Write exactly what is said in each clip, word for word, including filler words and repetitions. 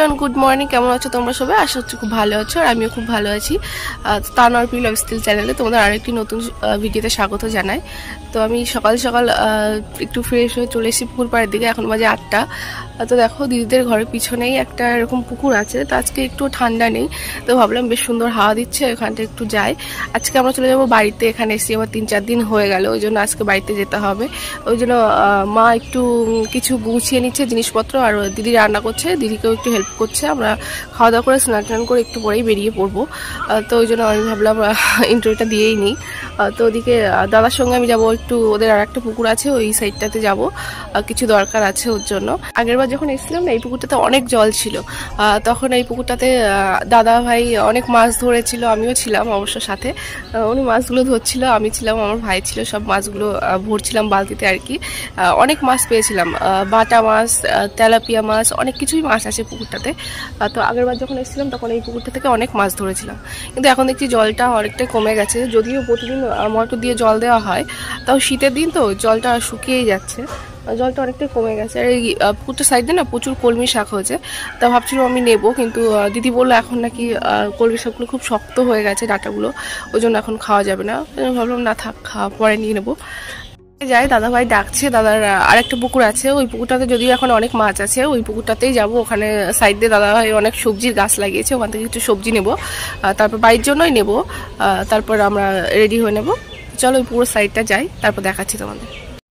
Everyone, good morning. কেমন আছো তোমরা সবাই? আশা হচ্ছে খুব ভালো আছো, আর আমিও খুব ভালো আছি। তানোয়ার পি লাইফস্টাইল চ্যানেলে তোমাদের আরেকটি নতুন ভিডিওতে স্বাগত জানাই। তো আমি সকাল সকাল একটু ফ্রেশ হয়ে চলে এসেছি পুকুর পাড়ের দিকে। এখন বাজে আটটা। তো দেখো, দিদিদের ঘরের পিছনেই একটা এরকম পুকুর আছে। তো আজকে একটু ঠান্ডা নেই, তো ভাবলাম বেশ সুন্দর হাওয়া দিচ্ছে, ওখানটা একটু যাই। আজকে আমরা চলে যাবো বাড়িতে। এখানে এসেছি আমার তিন চার দিন হয়ে গেল, ওই জন্য আজকে বাড়িতে যেতে হবে। ওই জন্য মা একটু কিছু গুছিয়ে নিচ্ছে জিনিসপত্র, আর দিদি রান্না করছে, দিদিকেও একটু হেল্প করছে। আমরা খাওয়া দাওয়া করে স্নান টান করে একটু পরেই বেরিয়ে পড়বো। তো ওই জন্য আমি ভাবলাম ইন্টারভিউটা দিয়েই নিই। তো ওদিকে দাদার সঙ্গে আমি যাবো একটু, ওদের আর একটা পুকুর আছে ওই সাইডটাতে যাবো, কিছু দরকার আছে ওর জন্য। আগের বার যখন এসেছিলাম না, এই পুকুরটাতে অনেক জল ছিল। তখন এই পুকুরটাতে দাদা ভাই অনেক মাছ ধরেছিল, আমিও ছিলাম অবশ্য সাথে। উনি মাছগুলো ধরছিল, আমি ছিলাম, আমার ভাই ছিল, সব মাছগুলো ভরছিলাম বালতিতে আর কি। অনেক মাছ পেয়েছিলাম, বাটা মাছ, তেলাপিয়া মাছ, অনেক কিছুই মাছ আছে পুকুরটাতে। তো আগের বার যখন এসেছিলাম তখন এই পুকুরটা থেকে অনেক মাছ ধরেছিলাম, কিন্তু এখন দেখছি জলটা অনেকটাই কমে গেছে। যদিও প্রতিদিন মোটর দিয়ে জল দেওয়া হয়, তাও শীতের দিন তো জলটা শুকিয়েই যাচ্ছে, জলটা অনেকটাই কমে গেছে। আর এই পুকুরটার সাইডে না প্রচুর কলমি শাক হয়েছে, তা ভাবছিলাম আমি নেবো, কিন্তু দিদি বললো এখন নাকি কলমি শাকগুলো খুব শক্ত হয়ে গেছে ডাঁটাগুলো, ওই জন্য এখন খাওয়া যাবে না। ভাবলাম না থাক, খাওয়া পরে নিয়ে নেবো। যাই, দাদা ভাই ডাকছে। দাদার আরেকটা পুকুর আছে, ওই পুকুরটাতে যদিও এখন অনেক মাছ আছে, ওই পুকুরটাতেই যাবো। ওখানে সাইড দিয়ে দাদা ভাই অনেক সবজির গাছ লাগিয়েছে, ওখান থেকে কিছু সবজি নেবো, তারপর বাড়ির জন্যই নেবো, তারপর আমরা রেডি হয়ে নেবো। চলো ওই পুরো সাইডটা যাই, তারপর দেখাচ্ছি তোমাদের।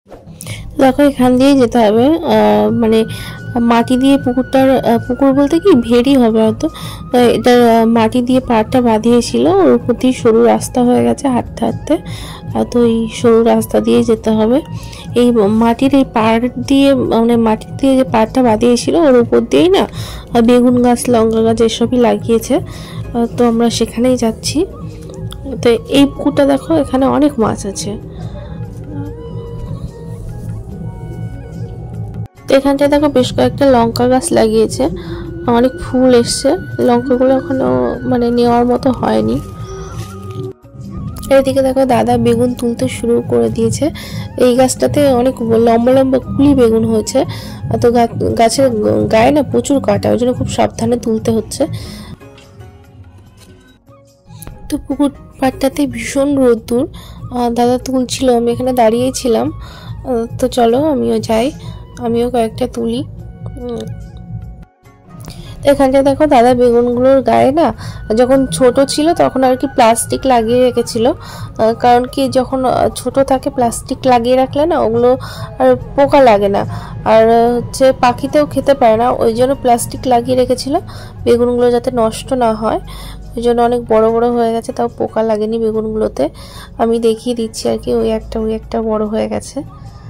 দেখো, এখান দিয়েই যেতে হবে, মানে মাটি দিয়ে পুকুরটার, পুকুর বলতে কি ভেড়ি হবে হয়তো, এটা মাটি দিয়ে পাড়টা বাঁধিয়েছিল, ওর উপর দিয়ে সরু রাস্তা হয়ে গেছে হাঁটতে হাঁটতে। তো এই সরু রাস্তা দিয়ে যেতে হবে। এই মাটির এই পাড় দিয়ে, মানে মাটি দিয়ে যে পাড়টা বাঁধিয়েছিল ওর উপর দিয়েই না বেগুন গাছ, লঙ্কা গাছ এসবই লাগিয়েছে। তো আমরা সেখানেই যাচ্ছি। তো এই পুকুরটা দেখো, এখানে অনেক মাছ আছে। এখানটায় দেখো বেশ কয়েকটা লঙ্কা গাছ লাগিয়েছে, অনেক ফুল এসছে। লঙ্কাগুলো এখনো মানে নেওয়ার মতো হয়নি। এদিকে দেখো দাদা বেগুন তুলতে শুরু করে দিয়েছে। এই গাছটাতে অনেক লম্বা লম্বা কুলি বেগুন হয়েছে, তো গাছের গায়ে না প্রচুর কাটা, ওই জন্য খুব সাবধানে তুলতে হচ্ছে। তো পুকুর পাড়টাতে ভীষণ রোদ্দুর, দাদা তুলছিল, আমি এখানে দাঁড়িয়েই ছিলাম। তো চলো আমিও যাই, আমিও কয়েকটা তুলি। এখানটা দেখো দাদা বেগুনগুলোর গায়ে না যখন ছোট ছিল তখন আর কি প্লাস্টিক লাগিয়ে রেখেছিল, কারণ কি যখন ছোট থাকে প্লাস্টিক লাগিয়ে রাখলে না ওগুলো আর পোকা লাগে না, আর হচ্ছে পাখিতেও খেতে পারে না, ওই জন্য প্লাস্টিক লাগিয়ে রেখেছিল বেগুনগুলো যাতে নষ্ট না হয়। ওই জন্য অনেক বড় বড় হয়ে গেছে, তাও পোকা লাগেনি বেগুনগুলোতে। আমি দেখিয়ে দিচ্ছি আর কি, ওই একটা ওই একটা বড় হয়ে গেছে।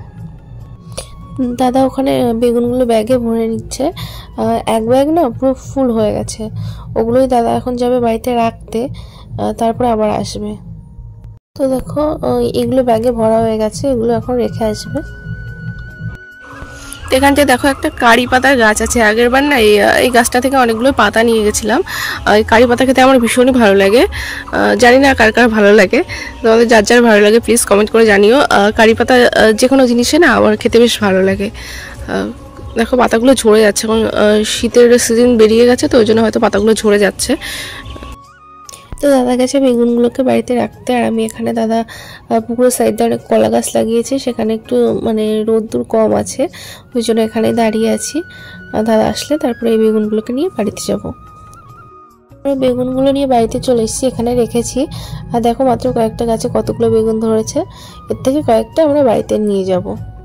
দাদা ওখানে বেগুনগুলো ব্যাগে ভরে নিচ্ছে, এক ব্যাগ না পুরো ফুল হয়ে গেছে। ওগুলোই দাদা এখন যাবে বাড়িতে রাখতে, তারপরে আবার আসবে। তো দেখো এগুলো ব্যাগে ভরা হয়ে গেছে, এগুলো এখন রেখে আসবে। এখানটায় দেখো একটা কারি পাতার গাছ আছে। আগের বার না এই গাছটা থেকে অনেকগুলো পাতা নিয়ে গেছিলাম। এই কারি পাতা খেতে আমার ভীষণই ভালো লাগে, জানি না কার কার ভালো লাগে, তোমাদের যার যার ভালো লাগে প্লিজ কমেন্ট করে জানিও। কারি পাতা যে কোনো জিনিসে না আমার খেতে বেশ ভালো লাগে। দেখো পাতাগুলো ঝরে যাচ্ছে, এখন শীতের সিজন বেরিয়ে গেছে, তো ওই জন্য হয়তো পাতাগুলো ঝরে যাচ্ছে। তো দাদা গেছে বেগুনগুলোকে বাড়িতে রাখতে, আর আমি এখানে দাদা পুকুরের সাইডে অনেক কলা গাছ লাগিয়েছে, সেখানে একটু মানে রোদ্দুর কম আছে, ওই জন্য এখানে দাঁড়িয়ে আছি। দাদা আসলে তারপরে এই বেগুনগুলোকে নিয়ে বাড়িতে যাব। বেগুনগুলো নিয়ে বাড়িতে চলে এসেছি, এখানে রেখেছি। আর দেখো মাত্র কয়েকটা গাছে কতগুলো বেগুন ধরেছে, এর থেকে কয়েকটা আমরা বাড়িতে নিয়ে যাব।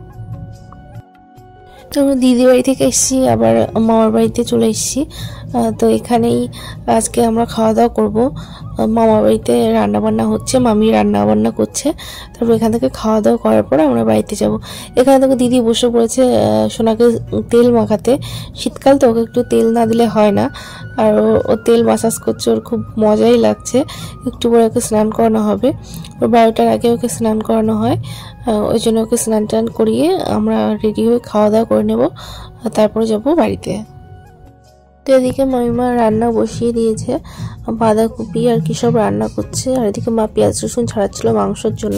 তো আমরা দিদি বাড়ি থেকে এসেছি, আবার মামার বাড়িতে চলে এসেছি। তো এখানেই আজকে আমরা খাওয়া দাওয়া করবো। মামার বাড়িতে রান্না বান্না হচ্ছে, মামি রান্না বান্না করছে, তারপর এখান থেকে খাওয়া দাওয়া করার পরে আমরা বাড়িতে যাব। এখানে থেকে দিদি বসে পড়েছে সোনাকে তেল মাখাতে, শীতকাল তো ওকে একটু তেল না দিলে হয় না, আর ও তেল মাসাজ করছে, ওর খুব মজাই লাগছে। একটু পরে ওকে স্নান করানো হবে, ওর বারোটার আগে ওকে স্নান করানো হয়, ওই জন্য ওকে স্নান টান করিয়ে আমরা রেডি হয়ে খাওয়া দাওয়া করে নেব, তারপরে যাব বাড়িতে। তো এদিকে মামিমা রান্না বসিয়ে দিয়েছে, বাঁধাকপি আর কি সব রান্না করছে, আর এদিকে মা পেঁয়াজ রসুন ছাড়াচ্ছিল মাংসের জন্য।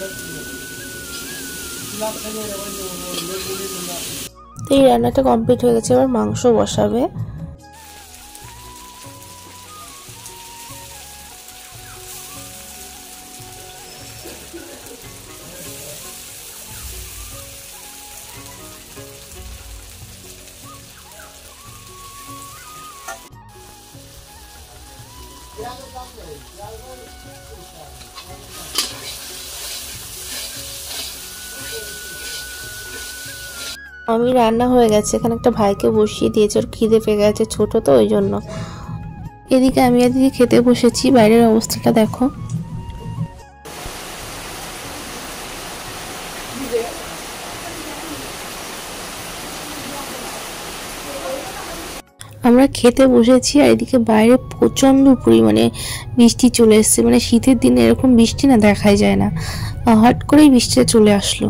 এই রান্নাটা কমপ্লিট হয়ে গেছে, এবার মাংস বসাবে। আমি রান্না হয়ে গেছে, এখানে একটা ভাইকে বসিয়ে দিয়েছে, ওর খিদে পেয়ে গেছে, ছোট তো ওই জন্য। এদিকে আমি এদিকে খেতে বসেছি, বাইরের অবস্থাটা দেখো। আমরা খেতে বসেছি আর এদিকে বাইরে প্রচন্ড পরিমাণে বৃষ্টি চলে এসছে। মানে শীতের দিনে এরকম বৃষ্টি না দেখাই যায় না, হট করেই বৃষ্টিটা চলে আসলো।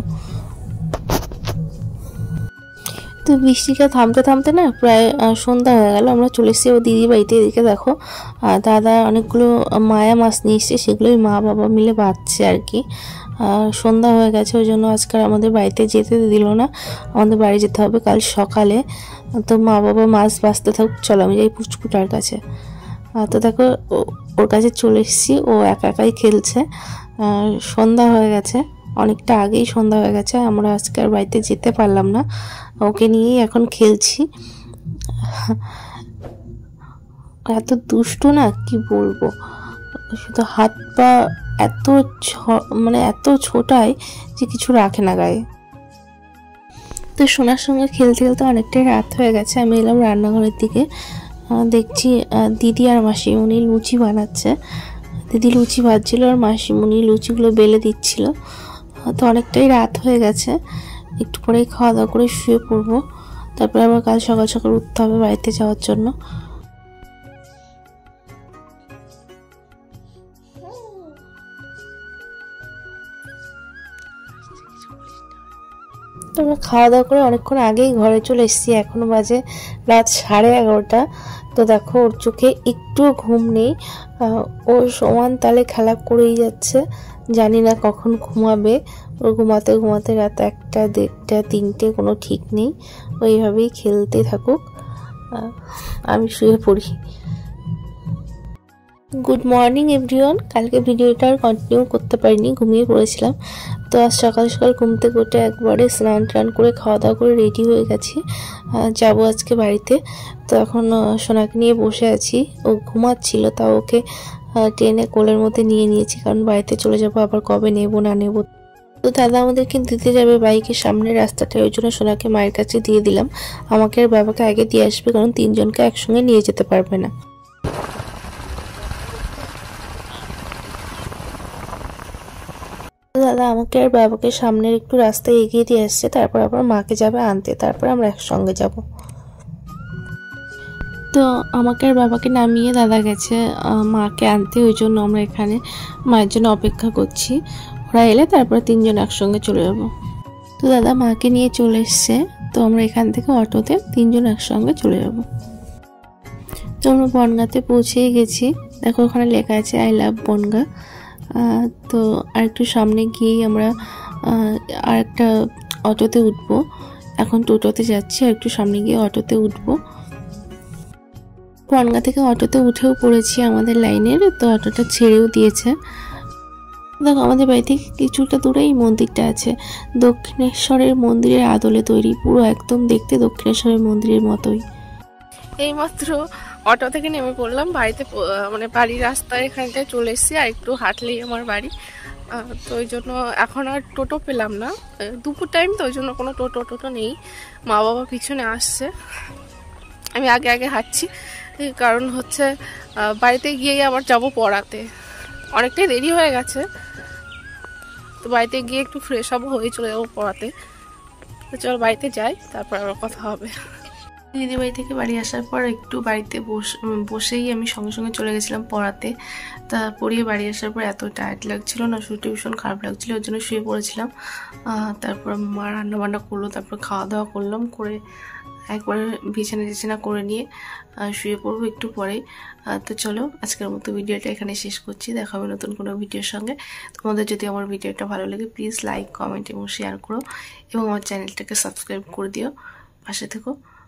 তো বৃষ্টিটা থামতে থামতে না প্রায় সন্ধ্যা হয়ে গেল, আমরা চলে এসেছি ও দিদি বাড়িতে। এদিকে দেখো দাদা অনেকগুলো মায়া মাছ নিয়ে এসছে, সেগুলোই মা বাবা মিলে বাঁচছে আর কি। সন্ধ্যা হয়ে গেছে, ওই জন্য আজকাল আমাদের বাড়িতে যেতে দিল না, আমাদের বাড়ি যেতে হবে কাল সকালে। তো মা বাবা মাছ বাঁচতে থাকুক, চলো আমি যাই পুচকুটার কাছে। তো দেখো ওর কাছে চলে এসেছি, ও একা একাই খেলছে। সন্ধ্যা হয়ে গেছে, অনেকটা আগেই সন্ধ্যা হয়ে গেছে, আমরা আজকে আর বাড়িতে যেতে পারলাম না, ওকে নিয়েই এখন খেলছি। এত দুষ্টু না কি বলবো, শুধু হাত পা এত মানে এত ছোটায় যে কিছু রাখে না গায়ে। তো সোনার সঙ্গে খেলতে খেলতে অনেকটাই রাত হয়ে গেছে, আমি এলাম রান্নাঘরের দিকে। দেখছি দিদি আর মাসিমণি লুচি বানাচ্ছে। দিদি লুচি ভাজছিল আর মাসিমণি লুচিগুলো বেলে দিচ্ছিল। তো অনেকটাই রাত হয়ে গেছে, একটু পরেই খাওয়া দাওয়া করে শুয়ে পড়বো, তারপরে আবার কাল সকাল সকাল উঠতে হবে বাড়িতে যাওয়ার জন্য। তো আমরা খাওয়া দাওয়া করে অনেকক্ষণ আগেই ঘরে চলে এসেছি, এখনো বাজে রাত সাড়ে এগারোটা। তো দেখো ওর চোখে একটুও ঘুম নেই, ও সমান তালে খেলা করেই যাচ্ছে, জানি না কখন ঘুমাবে। ওর ঘুমাতে ঘুমাতে রাত একটা দেড়টা তিনটে কোনো ঠিক নেই, ওইভাবেই খেলতে থাকুক, আমি শুয়ে পড়ি। Good morning everyone. কালকে ভিডিওটা আর কন্টিনিউ করতে পারিনি, ঘুমিয়ে পড়েছিলাম। তো আজ সকাল সকাল ঘুম থেকে উঠে একবারে স্নান টান করে খাওয়া দাওয়া করে রেডি হয়ে গেছি, যাব আজকে বাড়িতে। তো এখন সোনাকে নিয়ে বসে আছি, ও ঘুমাচ্ছিল, তাও ওকে ট্রেনে কোলের মধ্যে নিয়ে নিয়েছি, কারণ বাড়িতে চলে যাবো, আবার কবে নেব না নেব। তো দাদা আমাদেরকে দিতে যাবে বাইকের সামনের রাস্তাটায়, ওই জন্য সোনাকে মায়ের কাছে দিয়ে দিলাম। আমাকে আর বাবাকে আগে দিয়ে আসবে, কারণ তিনজনকে একসঙ্গে নিয়ে যেতে পারবে না। দাদা আমাকে আর বাবাকে সামনের একটু রাস্তায় এগিয়ে দিয়ে আসছে, তারপর আবার মাকে যাবে আনতে, তারপর আমরা একসঙ্গে যাব। তো আমাকে আর বাবাকে নামিয়ে দাদা গেছে মাকে আনতে, ওই জন্য আমরা এখানে মায়ের জন্য অপেক্ষা করছি। ওরা এলে তারপর তিনজন একসঙ্গে চলে যাব। তো দাদা মাকে নিয়ে চলে এসছে, তো আমরা এখান থেকে অটোতে তিনজন একসঙ্গে চলে যাব। তো আমরা বনগাঁতে পৌঁছেই গেছি, দেখো ওখানে লেখা আছে আই লাভ বনগাঁ। তো আর একটু সামনে গিয়েই আমরা আর একটা অটোতে উঠবো, এখন টোটোতে যাচ্ছি, আর একটু সামনে গিয়ে অটোতে উঠবো। বনগাঁ থেকে অটোতে উঠেও পড়েছি আমাদের লাইনের, তো অটোটা ছেড়েও দিয়েছে। দেখো আমাদের বাড়ি থেকে কিছুটা দূরে এই মন্দিরটা আছে, দক্ষিণেশ্বরের মন্দিরের আদলে তৈরি, পুরো একদম দেখতে দক্ষিণেশ্বরের মন্দিরের মতোই। এইমাত্র অটো থেকে নেমে পড়লাম, বাড়িতে মানে বাড়ির রাস্তায় এখানটায় চলে এসেছি, আর একটু হাঁটলেই আমার বাড়ি। তো ওই জন্য এখন আর টোটো পেলাম না, দুপুর টাইম তো ওই জন্য কোনো টোটো টোটো নেই। মা বাবা পিছনে আসছে, আমি আগে আগে হাঁটছি, কারণ হচ্ছে বাড়িতে গিয়েই আবার যাব পড়াতে, অনেকটাই দেরি হয়ে গেছে। তো বাড়িতে গিয়ে একটু ফ্রেশ হবো, হয়ে চলে যাবো পড়াতে। তো চল বাড়িতে যাই, তারপর আবার কথা হবে। দিদিবাড়ি থেকে বাড়ি আসার পর একটু বাড়িতে বসেই আমি সঙ্গে সঙ্গে চলে গেছিলাম পড়াতে। তা পড়িয়ে বাড়ি আসার পর এত টায়ার্ড লাগছিল না, শরীরটা ভীষণ খারাপ লাগছিলো, ওর জন্য শুয়ে পড়েছিলাম। তারপর মা রান্না বান্না করলো, তারপর খাওয়া দাওয়া করলাম, করে একবারে বিছানা টিছানা করে নিয়ে শুয়ে পড়বো একটু পরেই। তো চলো আজকের মতো ভিডিওটা এখানে শেষ করছি, দেখা হবে নতুন কোনো ভিডিওর সঙ্গে। তোমাদের যদি আমার ভিডিওটা ভালো লাগে প্লিজ লাইক, কমেন্ট এবং শেয়ার করো, এবং আমার চ্যানেলটাকে সাবস্ক্রাইব করে দিও, পাশে থেকো।